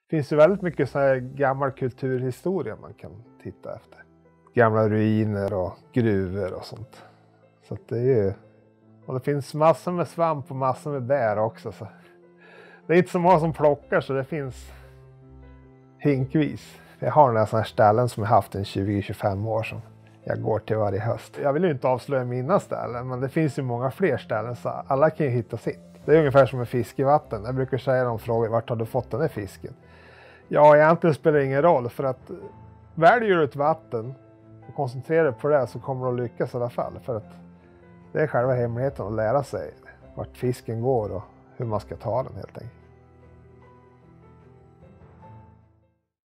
finns ju väldigt mycket så här gammal kulturhistoria man kan titta efter. Gamla ruiner och gruvor och sånt. Så att det är ju... Och det finns massor med svamp och massor med bär också. Så. Det är inte så många som plockar så det finns hinkvis. Jag har några sådana här ställen som jag haft en 20-25 år som jag går till varje höst. Jag vill ju inte avslöja mina ställen, men det finns ju många fler ställen så alla kan ju hitta sitt. Det är ungefär som med fiskevatten. Jag brukar säga de frågor, vart har du fått den här fisken? Ja, egentligen spelar det ingen roll för att väljer du ett vatten och koncentrerar dig på det så kommer du att lyckas i alla fall. För att det är själva hemligheten att lära sig vart fisken går och hur man ska ta den helt enkelt.